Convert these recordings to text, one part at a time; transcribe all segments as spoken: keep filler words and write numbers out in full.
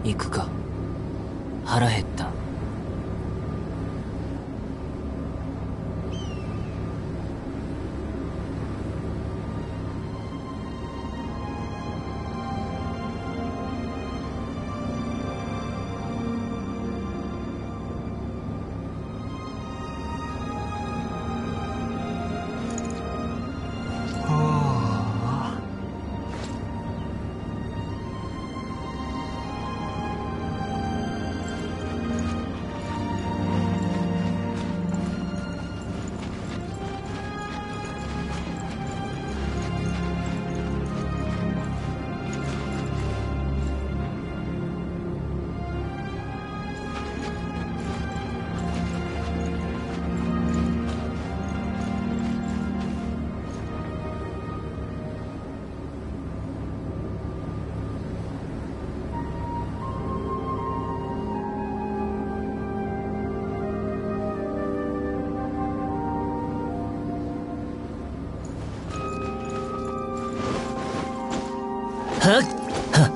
行くか。腹減った。はっはっ。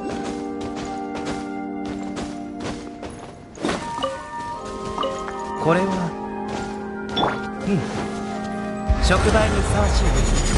これはうん触媒にふさわしいです。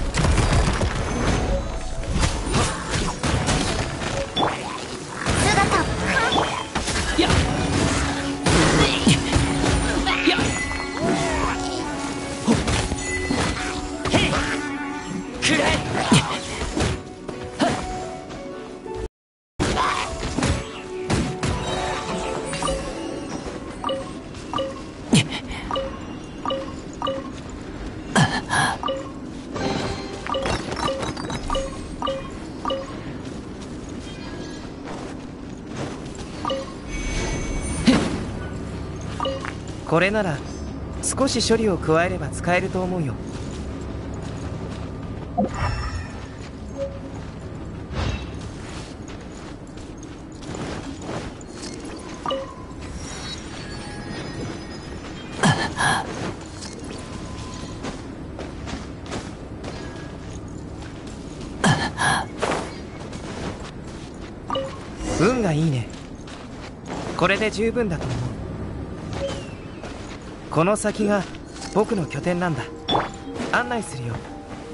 これなら少し処理を加えれば使えると思うよ。運がいいね。これで十分だと思う。この先が僕の拠点なんだ。案内するよ。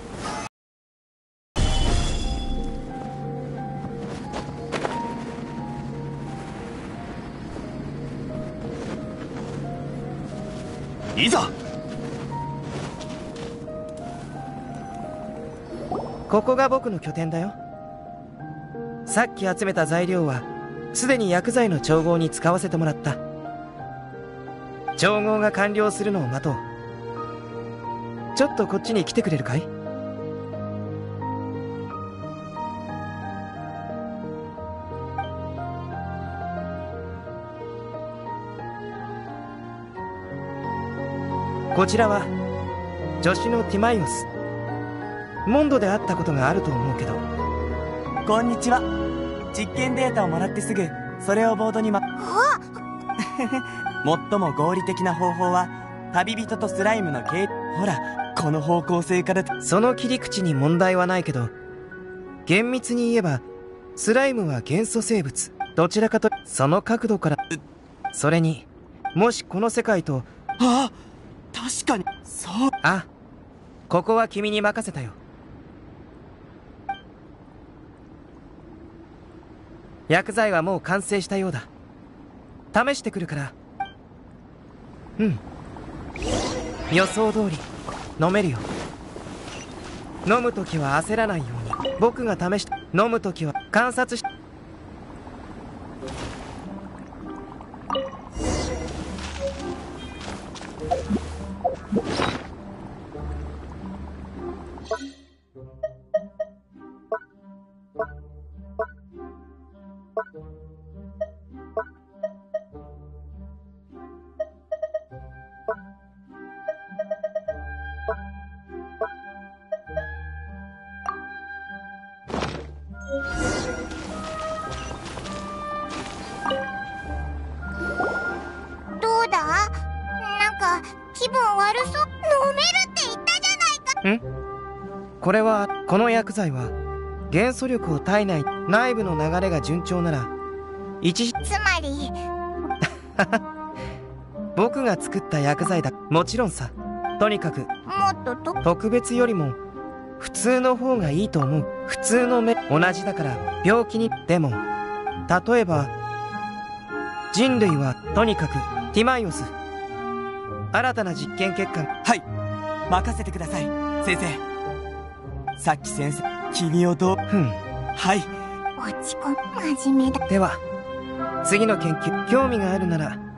いざ。 ここが僕の拠点だよ。さっき集めた材料はすでに薬剤の調合に使わせてもらった。調合が完了するのを待とう。ちょっとこっちに来てくれるかい？こちらは助手のティマイオス。モンドで会ったことがあると思うけど。 こんにちは。実験データをもらってすぐそれをボードにま最も合理的な方法は旅人とスライムの経ほらこの方向性からその切り口に問題はないけど、厳密に言えばスライムは元素生物。どちらかとその角度から。それにもしこの世界とあ確かにそうあここは君に任せたよ。薬剤はもう完成したようだ。試してくるから。うん予想通り飲めるよ。飲むときは焦らないように。僕が試して飲むときは観察しどうだ？なんか気分悪そう。飲めるって言ったじゃないか。 ん？これはこの薬剤は元素力を体内内部の流れが順調なら一時つまり僕が作った薬剤だ。もちろんさ。とにかくもっとと特別よりも普通の方がいいと思う。普通の目同じだから病気に。でも例えば人類はとにかくティマイオス、新たな実験結果。 はい、任せてください先生。さっき先生君をどう。 ふん。 はい。 落ち込む真面目だ。 では次の研究興味があるなら。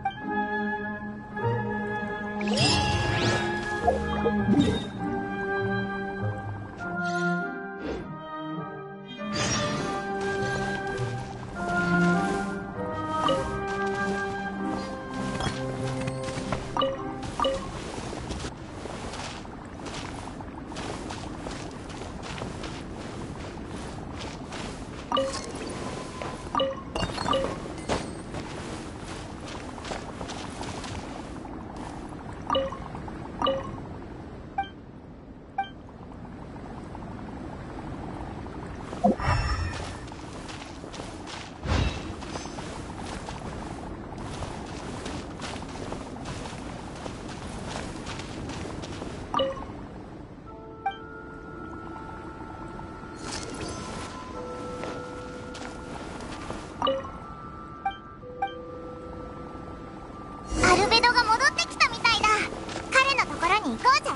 アルベドが戻ってきたみたいだ。彼のところに行こうぜ。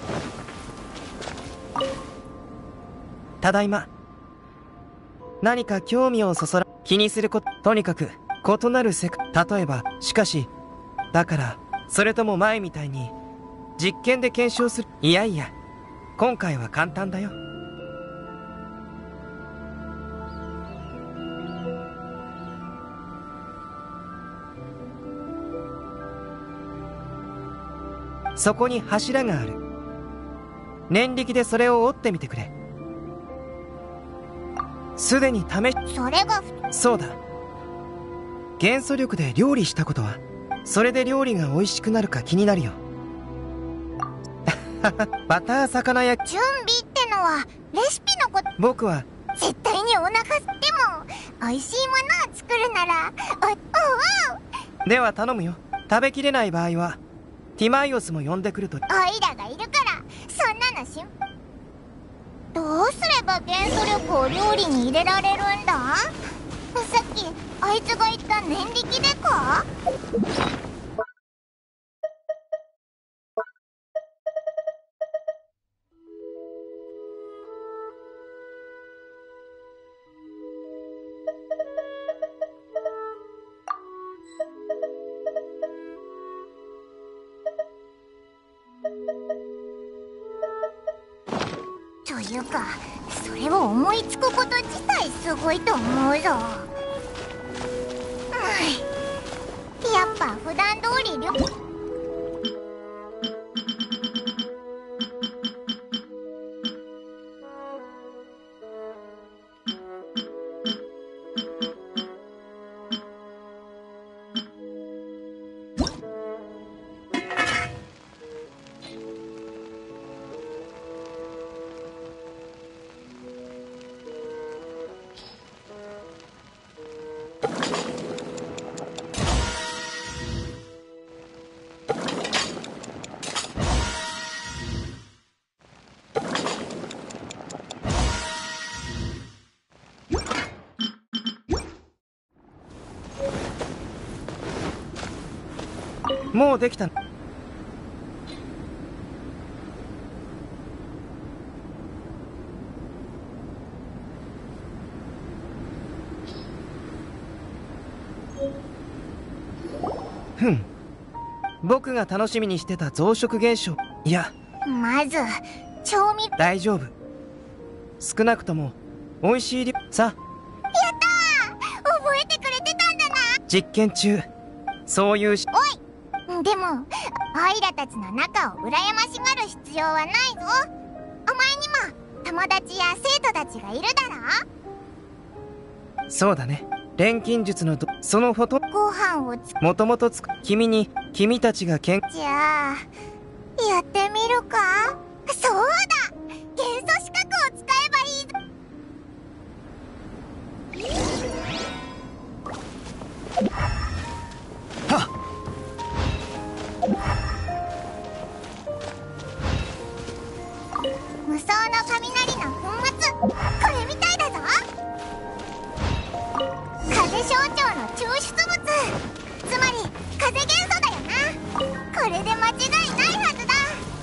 ただいま。何か興味をそそら気にすること。とにかく異なる世界。例えばしかしだからそれとも前みたいに実験で検証する。いやいや今回は簡単だよ。そこに柱がある。念力でそれを折ってみてくれ。すでに試し。 それがそうだ。元素力で料理したことは。それで料理が美味しくなるか気になるよ。バター魚焼き。 準備ってのはレシピのこと。 僕は絶対にお腹す。でも美味しいものを作るならおおおでは頼むよ。食べきれない場合はティマイオスも呼んでくると。 オイラがいるからそんなのしん。どうすれば元素力を料理に入れられるんだ。さっきあいつが言った念力でか。というかそれを思いつくこと自体すごいと思うぞ。やっぱ普段通り料理。 もうできた。ふん。僕が楽しみにしてた増殖現象。いやまず調味。 大丈夫。少なくとも美味しいりさ。 やったー、覚えてくれてたんだな。 実験中そういうし。 おいでもオイラたちの仲を羨ましがる必要はないぞ。お前にも友達や生徒たちがいるだろ。 そうだね。錬金術のどそのフォトご飯をつもともとつく君に君たちがけん。 じゃあやってみるか。そうだ、元素資格を使えばいいぞ。 抽出物、つまり風元素だよな。これで間違いないはずだ。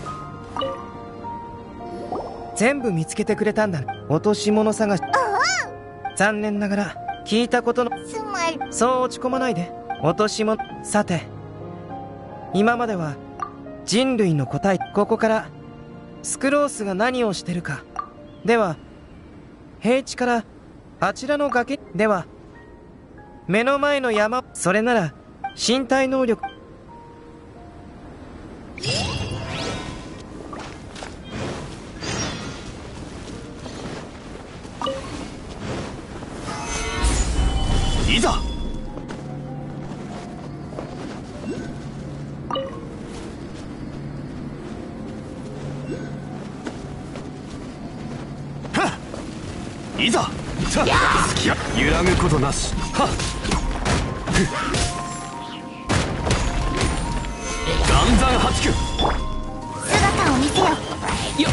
全部見つけてくれたんだ。落とし物探し。 おお、 残念ながら聞いたことの。 つまりそう落ち込まないで。落とし物。さて、今までは人類の答え。ここからスクロースが何をしてるか。では平地からあちらの崖では目の前の山。それなら身体能力。 いざ。いざ。隙や揺らぐことなし。はっ。岩山八九。 姿を見せよ。 よっ。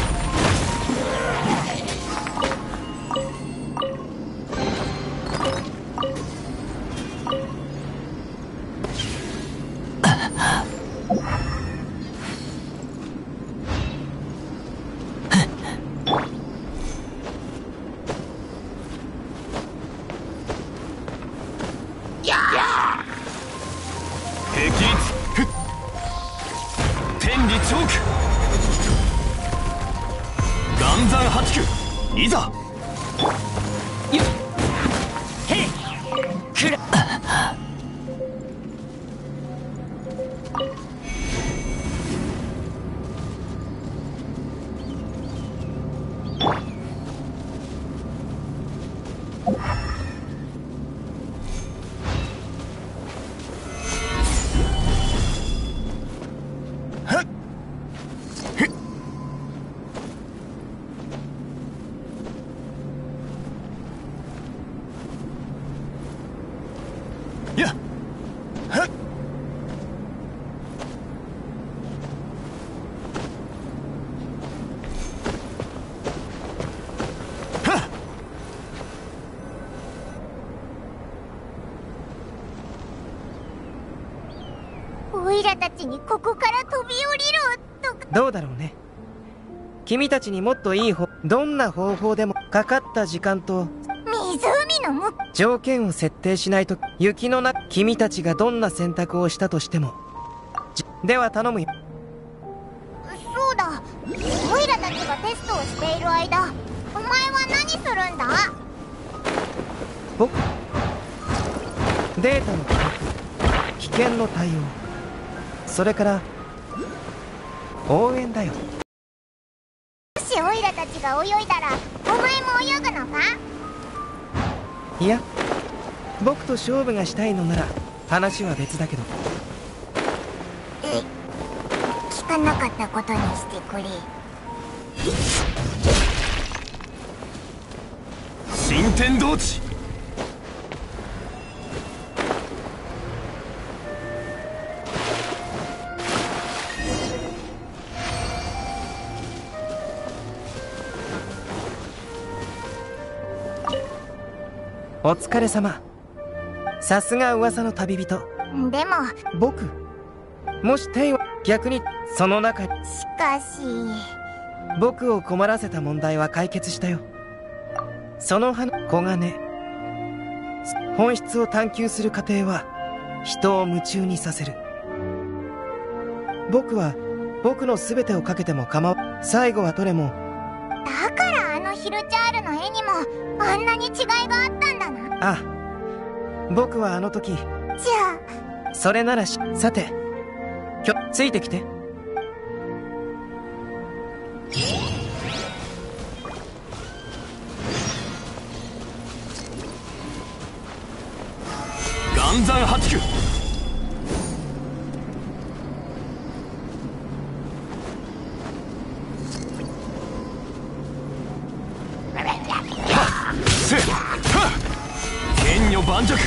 いざ。よっ。へい。くら。 オイラたちにここから飛び降りろとか。 どうだろうね。君たちにもっといい方、どんな方法でもかかった時間と湖のむ条件を設定しないと。雪の中、君たちがどんな選択をしたとしても。では頼むよ。 そうだ、オイラたちがテストをしている間、お前は何するんだ？ 僕、データの記録、危険の対応、それから応援だよ。 もしオイラたちが泳いだらお前も泳ぐのか？ いや、僕と勝負がしたいのなら話は別だけど。 え、聞かなかったことにしてくれ。 新天道地。 お疲れ様。さすが噂の旅人。 でも僕、もしテイは逆にその中に。 しかし僕を困らせた問題は解決したよ。その花、黄金。本質を探求する過程は人を夢中にさせる。僕は僕の全てをかけても構わない。最後はどれも。 だからあのヒルチャールの絵にもあんなに違いがあったんだな。 ああ、僕はあの時。 じゃあそれならし、さてきょついてきて。 岩山八九。せっはっ剣女盤石。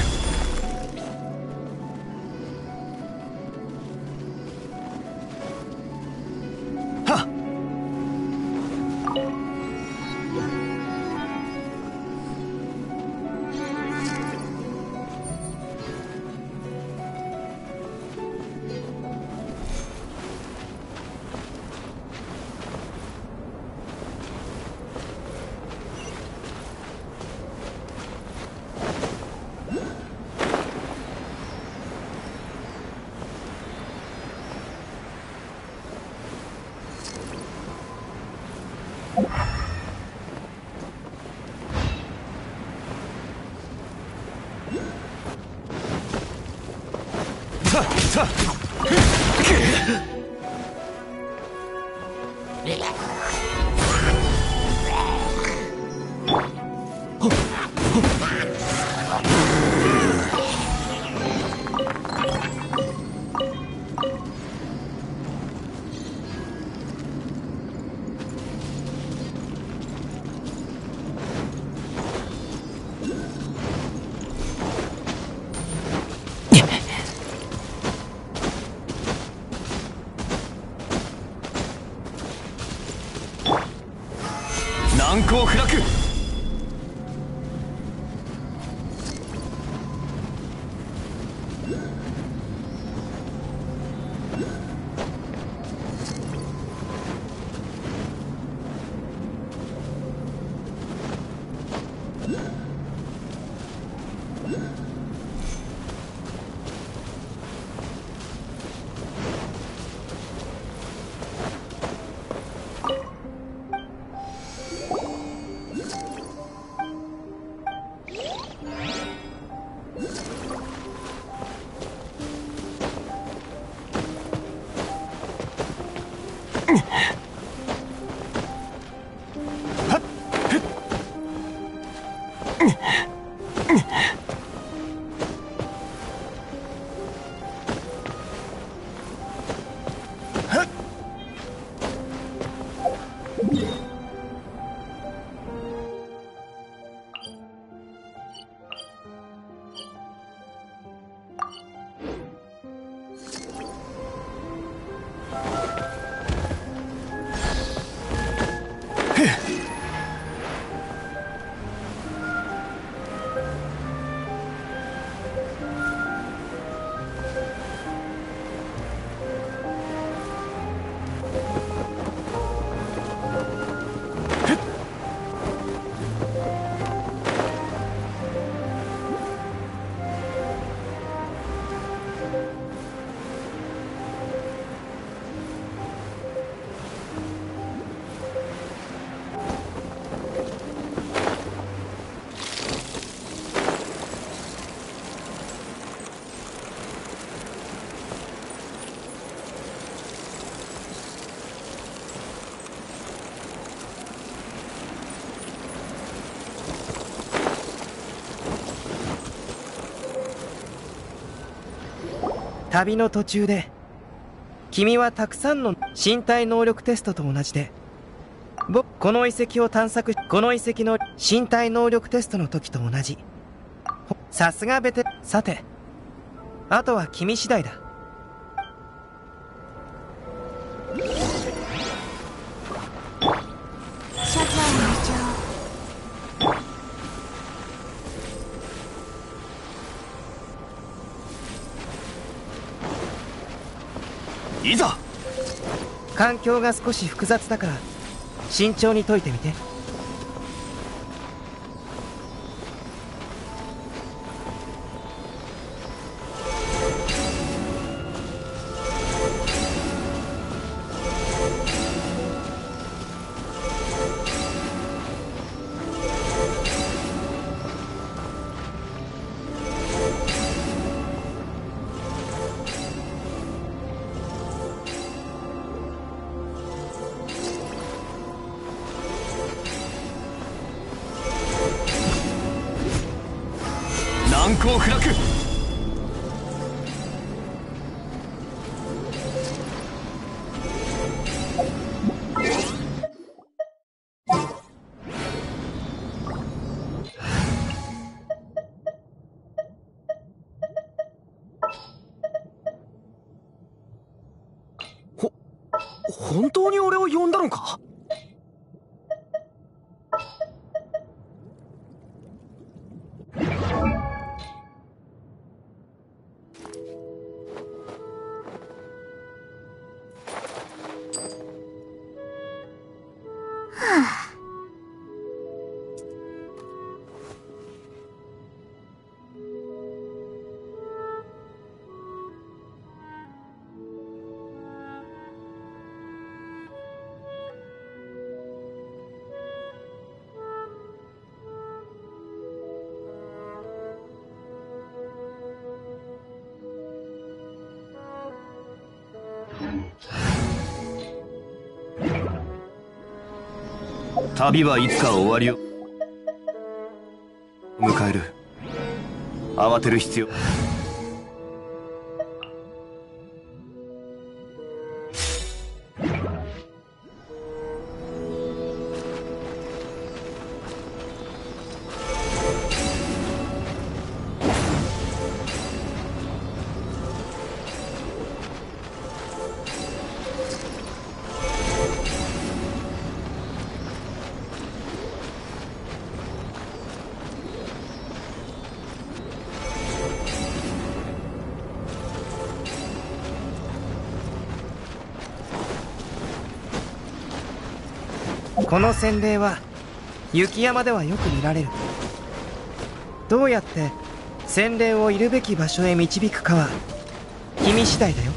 はっ難攻不落。 旅の途中で君はたくさんの身体能力テストと同じで僕この遺跡を探索この遺跡の身体能力テストの時と同じ。さすがベテさてあとは君次第だ。 所長無情。 いざ。 環境が少し複雑だから慎重に解いてみて。 難攻不落。 ほ本当に俺を呼んだのか？ 旅はいつか終わりを迎える。慌てる必要。 この洗礼は雪山ではよく見られる。どうやって洗礼をいるべき場所へ導くかは君次第だよ。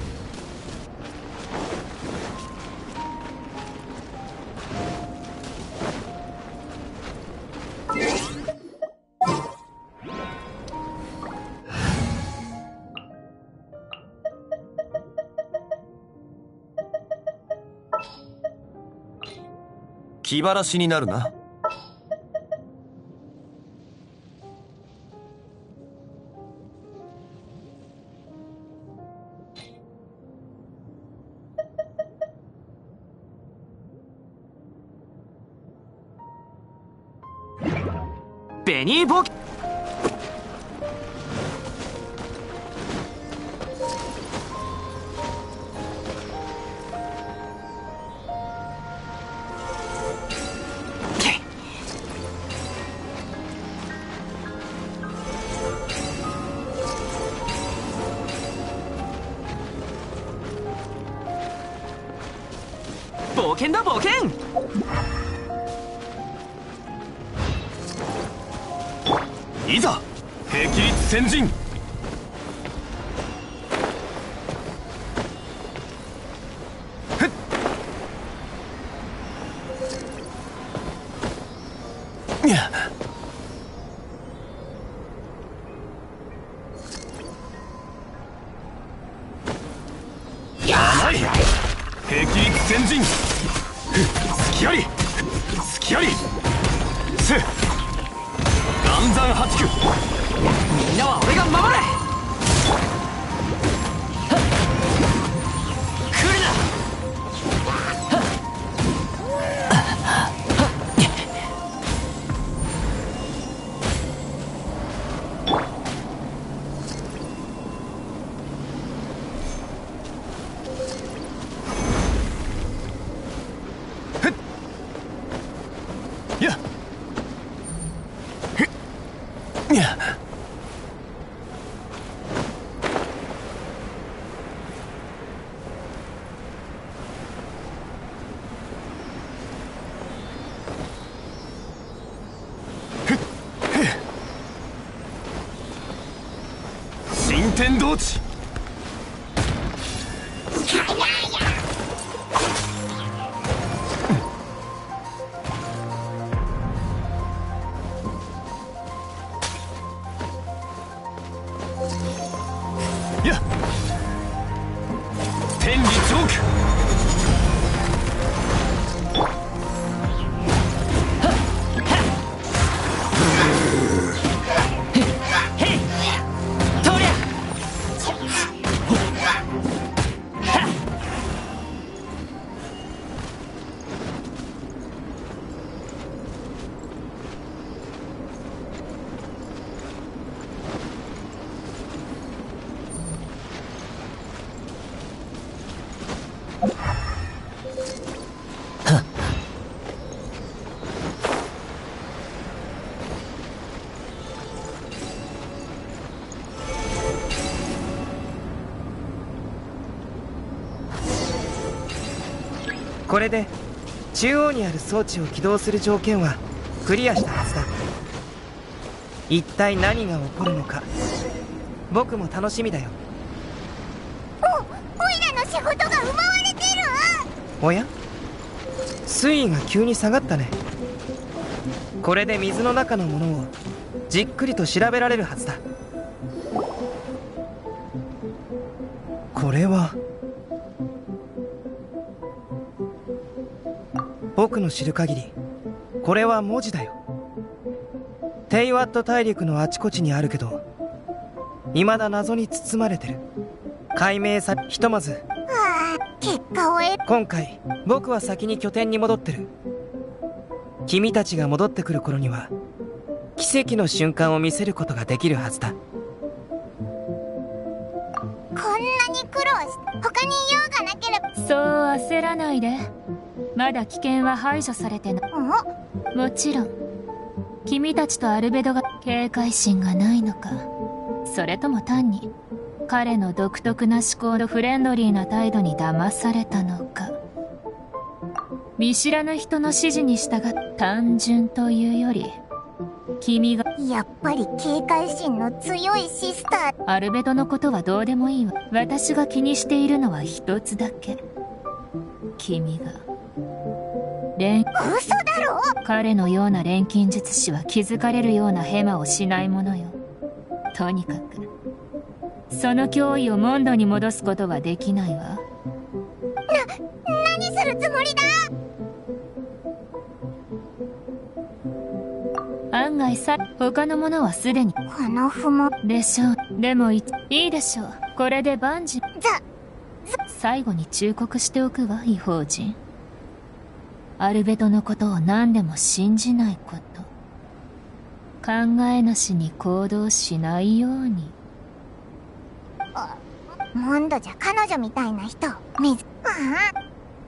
気晴らしになるな。 ベニーボー冒険だ冒険。 いざ霹靂先陣。ふっにゃ甘い霹靂先陣。隙あり隙ありせ岩山八九。 みんなは俺が守れ。来るな。 やっにゃ新天道地。やっ天理チョーク。 へいとりゃ。 これで中央にある装置を起動する条件はクリアしたはずだ。一体何が起こるのか僕も楽しみだよ。 お、オイラの仕事が奪われてる。 おや、水位が急に下がったね。これで水の中のものをじっくりと調べられるはずだ。これは僕の知る限りこれは文字だよ。 テイワット大陸のあちこちにあるけど、未だ謎に包まれてる。解明さひとまずああ、結果を得今回僕は先に拠点に戻ってる。君たちが戻ってくる頃には奇跡の瞬間を見せることができるはずだ。 こんなに苦労し他に用がなければ。 そう焦らないで。まだ危険は排除されてない。もちろん君たちとアルベドが警戒心がないのか、それとも単に彼の独特な思考とフレンドリーな態度に騙されたのか。見知らぬ人の指示に従っ単純というより、君がやっぱり警戒心の強いシスター。 アルベドのことはどうでもいいわ。私が気にしているのは一つだけ。君が錬嘘だろ。 彼のような錬金術師は気づかれるようなヘマをしないものよ。とにかくその脅威をモンドに戻すことはできないわ。な、 何するつもりだ。 案外さ、他のものはすでにこの不毛でしょう。でもいいいでしょう。これで万事。 ざ最後に忠告しておくわ、異邦人。アルベドのことを何でも信じないこと。考えなしに行動しないように。 モンドじゃ彼女みたいな人見ず。ああ、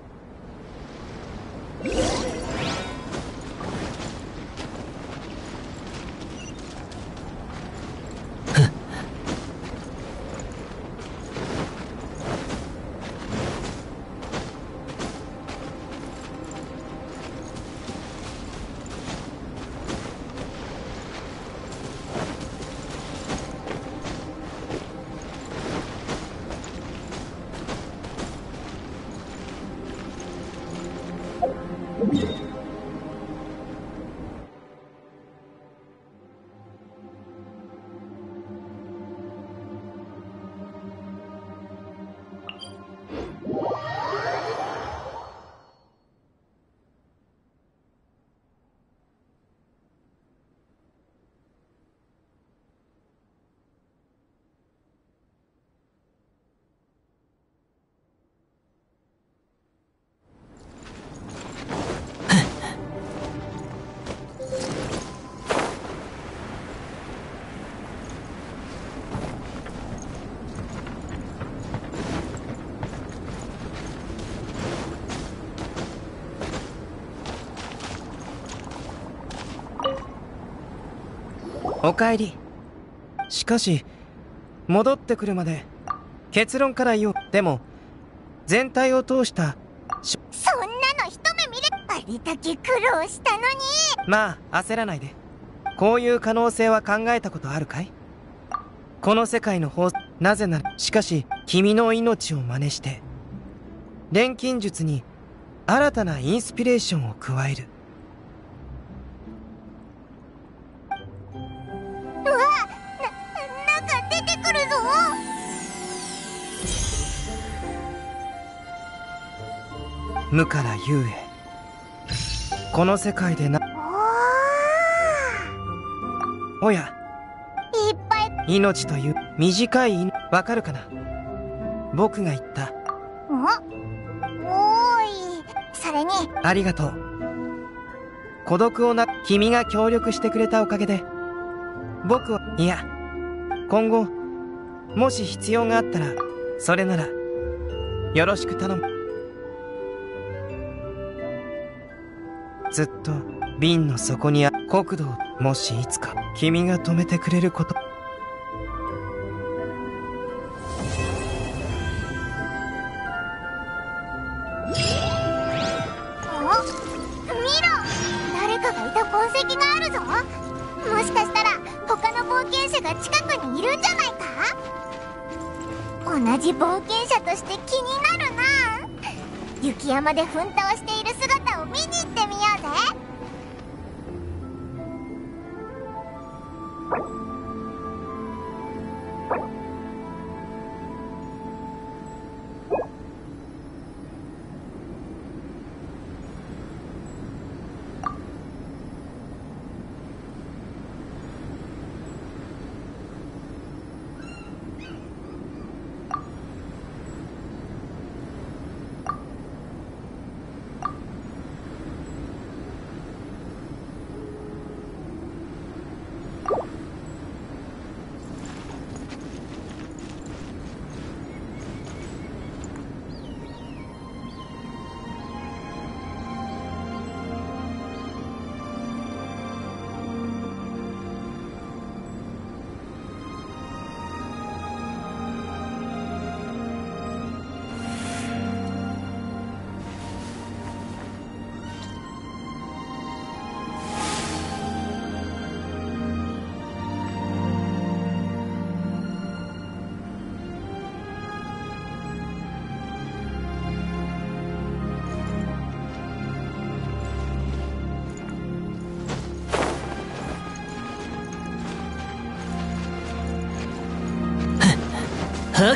おかえり。しかし戻ってくるまで結論から言おう。でも全体を通したそんなの一目見れ。あれだけ苦労したのに。 まあ焦らないで。こういう可能性は考えたことあるかい？この世界の法。なぜならしかし君の命を真似して錬金術に新たなインスピレーションを加える。 うわ、な、なんか出てくるぞ。 無から有へ。この世界でな。 おおや、 ー、いっぱい。 命という短い命、わかるかな？僕が言った。 おおーい。それにありがとう。孤独をな、君が協力してくれたおかげで僕は、いや今後もし必要があったらそれならよろしく頼む。ずっと瓶の底にあ国土を、もしいつか君が止めてくれること。 お、見ろ。誰かがいた痕跡があるぞ。もしかしたら他の冒険者が近くにいるんじゃないか。同じ冒険者として気になるな。雪山で奮闘している姿を見に行ってみようぜ。 はっ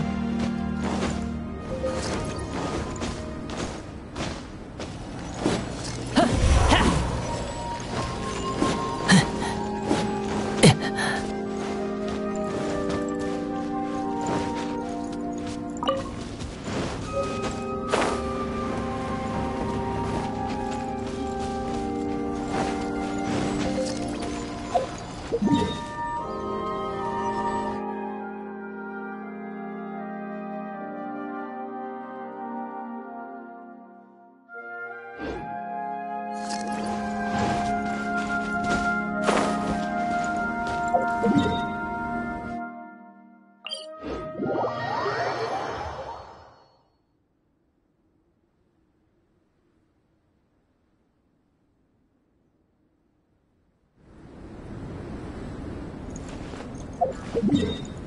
う